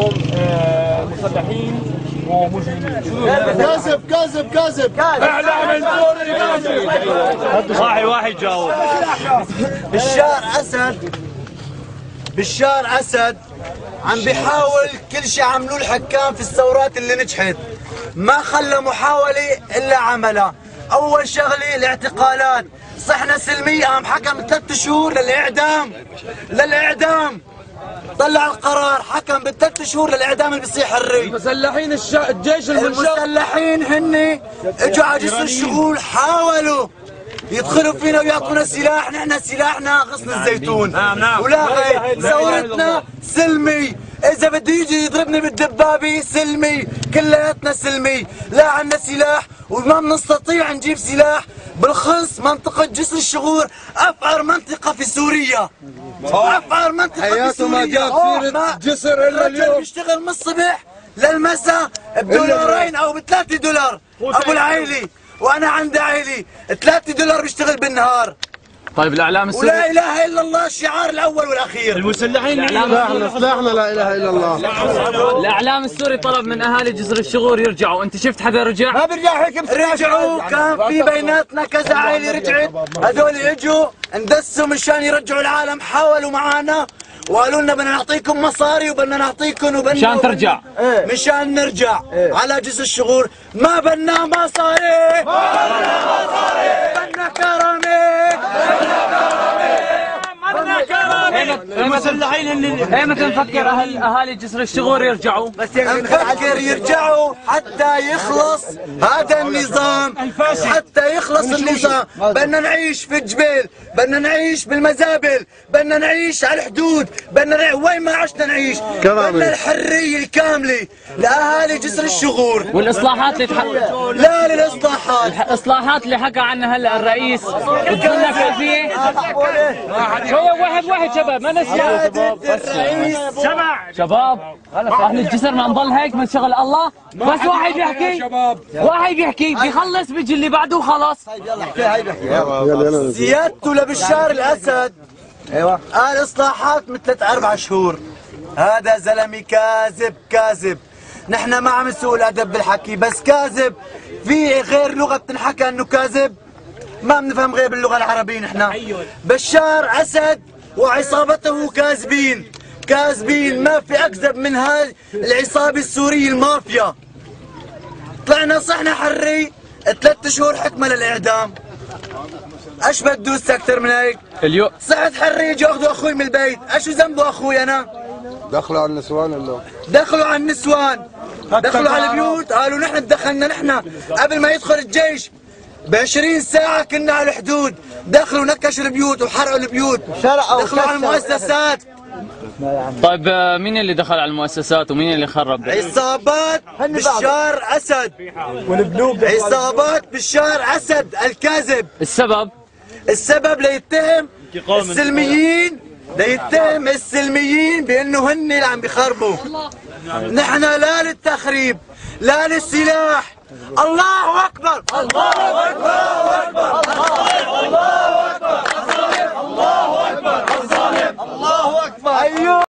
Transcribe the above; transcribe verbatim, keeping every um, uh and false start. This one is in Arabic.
انهم مسلحين ومجرمين. كاذب كاذب كاذب اعلام السوري كاذب. واحد واحد جاوب. بشار اسد بشار اسد عم بيحاول كل شيء عملوه الحكام في الثورات اللي نجحت، ما خلى محاولة إلا عملها. أول شغلة الاعتقالات، صحنا سلمية، قام حكم ثلاث شهور للإعدام للإعدام طلع القرار، حكم بثلاث شهور للإعدام اللي بيصيح حري. المسلحين الشا... الجيش المنشق، المسلحين هن اجوا على جسر الشغول، حاولوا يدخلوا فينا ويعطونا سلاح، نحن سلاحنا غصن الزيتون. نعم نعم. ولا غير، ثورتنا سلمي، إذا بده يجي يضربني بالدبابة سلمي، كلياتنا سلمي، لا عنا سلاح وما بنستطيع نجيب سلاح. بالخص منطقة جسر الشغور أفقر منطقة في سوريا، أفقر منطقة في سوريا. ما جاب سيرة جسر إلا اليوم. بيشتغل من الصبح للمساء بدولارين أو بثلاثة دولار أبو العيلي، وأنا عندي عيلي ثلاثة دولار بيشتغل بالنهار. طيب الاعلام السوري ولا اله الا الله الشعار الاول والاخير. المسلحين سلاحنا سلاحنا لا اله الا الله. الاعلام السوري طلب من اهالي جسر الشغور يرجعوا، انت شفت حدا رجع؟ ما بيرجع هيك. رجعوا، كان في بيناتنا كذا عائله رجعت، هذول اجوا اندسوا مشان يرجعوا العالم، حاولوا معنا وقالوا لنا بدنا نعطيكم مصاري وبدنا نعطيكم وبدنا مشان ترجع. ايه. مشان نرجع ايه. على جسر الشغور ما بدنا مصاري، ما بدنا مصاري، بدنا كرامه، المسلحين اللي ايمتى نفكر اهل اهالي جسر الشغور يرجعوا؟ نفكر يرجعوا حتى يخلص هذا النظام، حتى يخلص النظام. بدنا نعيش في الجبال، بدنا نعيش بالمزابل، بدنا نعيش على الحدود، بدنا نعيش وين ما عشنا نعيش. بدنا الحرية الكاملة لأهالي جسر الشغور. والاصلاحات اللي تحقق لا للإصلاحات، الاصلاحات اللي حكى عنها هلا الرئيس بدنا كيفية. واحد واحد شباب ما نسمع. شباب شباب خلص اهل الجسر ما نضل هيك من شغل الله، بس واحد بيحكي واحد بيحكي بيخلص بيجي اللي بعده وخلص. يلا احكي هاي بحكي. سيادته لبشار الاسد ايوه قال اصلاحات من ثلاث اربع شهور. هذا زلمه كاذب كاذب. نحن ما عم نسوق الادب بالحكي، بس كاذب. في غير لغه بتنحكى انه كاذب؟ ما بنفهم غير باللغه العربيه نحن. بشار اسد وعصابته كاذبين كاذبين، ما في اكذب من هاي العصابه السوريه المافيا. طلعنا صحنا حري ثلاث شهور حكمه للاعدام. ايش بدوس اكثر من هيك؟ اليوم صحت حري يجوا ياخذوا اخوي من البيت، ايش ذنبه اخوي انا؟ دخلوا على النسوان ولا دخلوا على النسوان، دخلوا على البيوت، قالوا نحن تدخلنا نحن قبل ما يدخل الجيش ب عشرين ساعة كنا على الحدود، دخلوا نكشوا البيوت وحرقوا البيوت، دخلوا على المؤسسات. طيب مين اللي دخل على المؤسسات ومين اللي خرب؟ عصابات بشار اسد، عصابات بشار اسد الكاذب. السبب؟ السبب ليتهم السلميين، ليتهم السلميين بانه هن اللي عم بيخربوا. نحن لا للتخريب لا للسلاح. الله اكبر، الله اكبر، الله اكبر، الله اكبر، الله اكبر، الله اكبر، الله اكبر، الله اكبر. ايوه.